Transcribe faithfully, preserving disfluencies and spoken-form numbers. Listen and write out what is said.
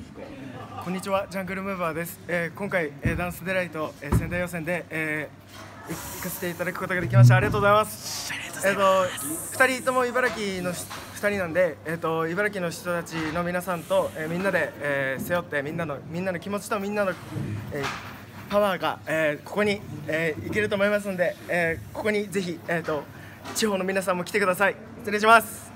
こんにちは、ジャングルムーバーです。えー、今回、えー、ダンスデライト、えー、仙台予選で、えー、行かせていただくことができました。ありがとうございます。えっと、ふたりとも茨城のふたりなんで、えー、と茨城の人たちの皆さんと、えー、みんなで、えー、背負ってみんなのみんなの気持ちとみんなの、えー、パワーが、えー、ここに、えー、いけると思いますので、えー、ここにぜひ、えー、と地方の皆さんも来てください。失礼します。